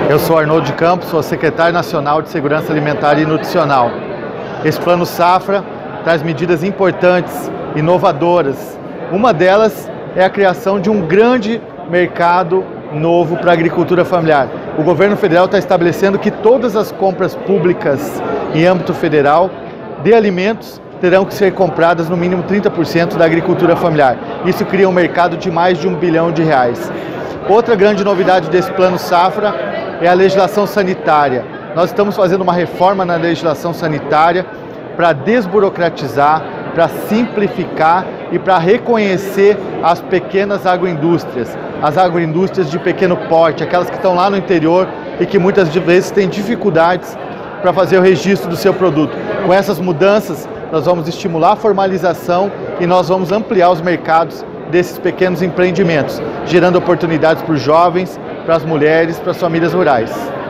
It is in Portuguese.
Eu sou Arnoldo de Campos, sou secretário nacional de Segurança Alimentar e Nutricional. Esse Plano Safra traz medidas importantes, inovadoras. Uma delas é a criação de um grande mercado novo para a agricultura familiar. O governo federal está estabelecendo que todas as compras públicas em âmbito federal de alimentos terão que ser compradas no mínimo 30% da agricultura familiar. Isso cria um mercado de mais de R$1 bilhão. Outra grande novidade desse Plano Safra é a legislação sanitária. Nós estamos fazendo uma reforma na legislação sanitária para desburocratizar, para simplificar e para reconhecer as pequenas agroindústrias, as agroindústrias de pequeno porte, aquelas que estão lá no interior e que muitas vezes têm dificuldades para fazer o registro do seu produto. Com essas mudanças, nós vamos estimular a formalização e nós vamos ampliar os mercados desses pequenos empreendimentos, gerando oportunidades para os jovens, para as mulheres, para as famílias rurais.